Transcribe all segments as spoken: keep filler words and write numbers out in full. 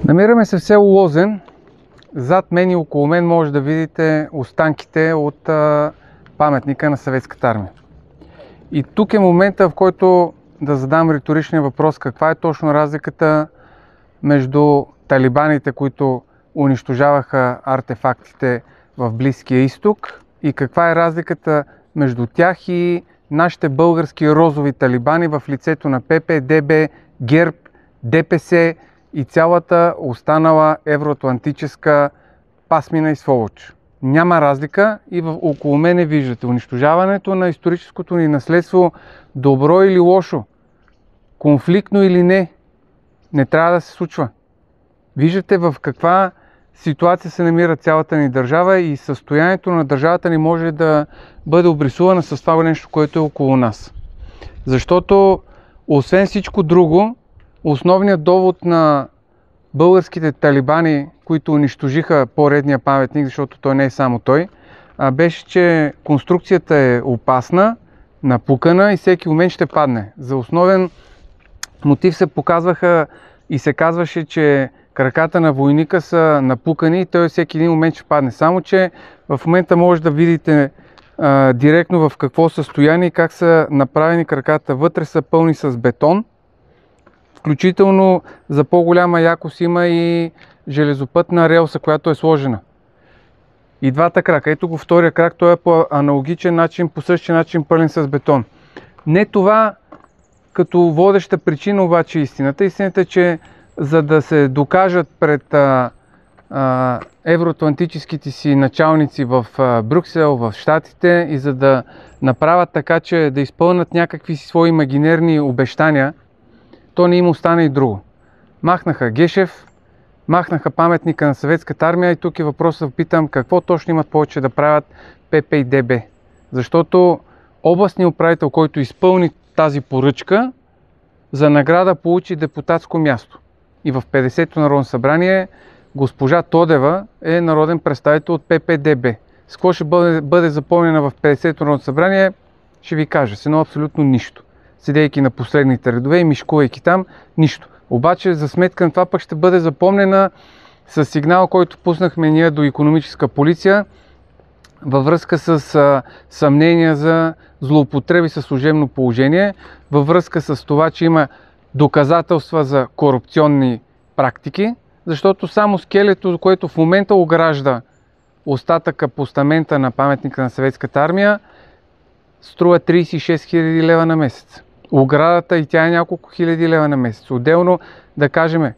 Намираме се в село Лозен. Зад мен и около мен може да видите останките от а, паметника на Съветската армия. И тук е момента, в който да задам риторичния въпрос: каква е точно разликата между талибаните, които унищожаваха артефактите в Близкия изток, и каква е разликата между тях и нашите български розови талибани в лицето на ПП, ДБ, ГЕРБ, ДПС и цялата останала евроатлантическа пасмина и сволоч. Няма разлика и в, около мене виждате унищожаването на историческото ни наследство, добро или лошо, конфликтно или не, не трябва да се случва. Виждате в каква ситуация се намира цялата ни държава и състоянието на държавата ни може да бъде обрисувано с това нещо, което е около нас. Защото освен всичко друго, основният довод на българските талибани, които унищожиха поредния паметник, защото той не е само той, беше, че конструкцията е опасна, напукана и всеки момент ще падне. За основен мотив се показваха и се казваше, че краката на войника са напукани и той всеки един момент ще падне. Само че в момента може да видите а, директно в какво състояние и как са направени краката. Вътре са пълни с бетон. Включително за по-голяма якост има и железопътна релса, която е сложена. И двата крака. Ето го втория крак, той е по аналогичен начин, по същия начин пълен с бетон. Не това като водеща причина, обаче истината. Истината е, че за да се докажат пред а, а, евроатлантическите си началници в а, Брюксел, в Щатите, и за да направят така, че да изпълнят някакви си свои имагинерни обещания, то не им остана и друго. Махнаха Гешев, махнаха паметника на Съветската армия и тук е въпросът да питам какво точно имат повече да правят ПП и ДБ. Защото областният управител, който изпълни тази поръчка, за награда получи депутатско място. И в петдесето Народно събрание госпожа Тодева е народен представител от ПП Д Б. С какво ще бъде, бъде запомнена в петдесето Народно събрание, ще ви кажа. С едно абсолютно нищо. Седейки на последните редове и мишкувайки там, нищо. Обаче за сметка на това пък ще бъде запомнена с сигнал, който пуснахме ние до икономическа полиция във връзка с а, съмнения за злоупотреби със служебно положение, във връзка с това, че има доказателства за корупционни практики, защото само скелето, което в момента огражда остатъка постамента на паметника на Съветската армия, струва тридесет и шест хиляди лева на месец. Оградата и тя е няколко хиляди лева на месец. Отделно, да кажем,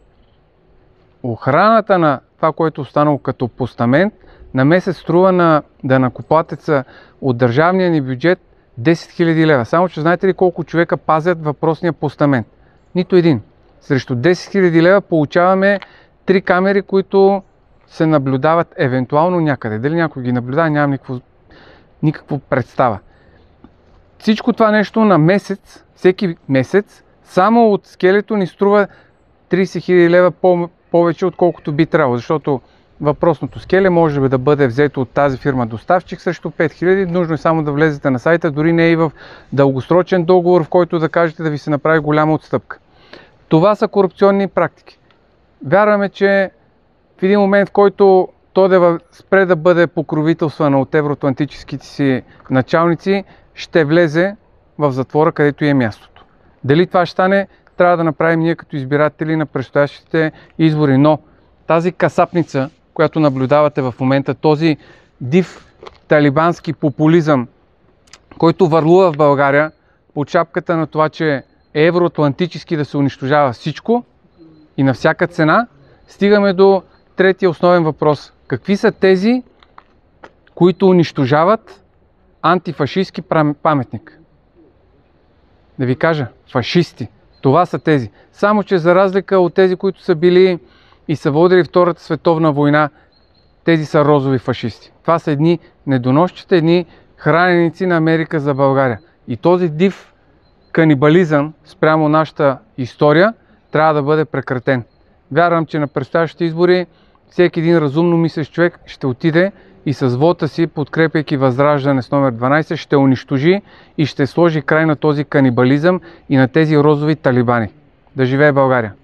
охраната на това, което е останало като постамент, на месец струва на данъкоплатеца от държавния ни бюджет десет хиляди лева. Само че знаете ли колко човека пазят въпросния постамент? Нито един. Срещу десет хиляди лева получаваме три камери, които се наблюдават евентуално някъде. Дали някой ги наблюдава, нямам никакво, никакво представа. Всичко това нещо на месец, всеки месец, само от скелето ни струва тридесет хиляди лева по- повече, отколкото би трябвало, защото въпросното скеле може да бъде взето от тази фирма доставчик срещу пет хиляди. Нужно е само да влезете на сайта, дори не е и в дългосрочен договор, в който да кажете да ви се направи голяма отстъпка. Това са корупционни практики. Вярваме, че в един момент, в който Тодева спре да бъде покровителствана от евроатлантическите си началници, ще влезе в затвора, където е мястото. Дали това ще стане, трябва да направим ние като избиратели на предстоящите избори. Но тази касапница, която наблюдавате в момента, този див талибански популизъм, който върлува в България под шапката на това, че е евроатлантически да се унищожава всичко и на всяка цена, стигаме до третия основен въпрос. Какви са тези, които унищожават антифашистски паметник? Да ви кажа, фашисти. Това са тези. Само че за разлика от тези, които са били и са водили Втората световна война, тези са розови фашисти. Това са едни недоносчета, едни храненици на Америка за България. И този див канибализъм спрямо нашата история трябва да бъде прекратен. Вярвам, че на предстоящите избори всеки един разумно мислещ човек ще отиде и с вота си, подкрепяйки Възраждане с номер дванайсет, ще унищожи и ще сложи край на този канибализъм и на тези розови талибани. Да живее България!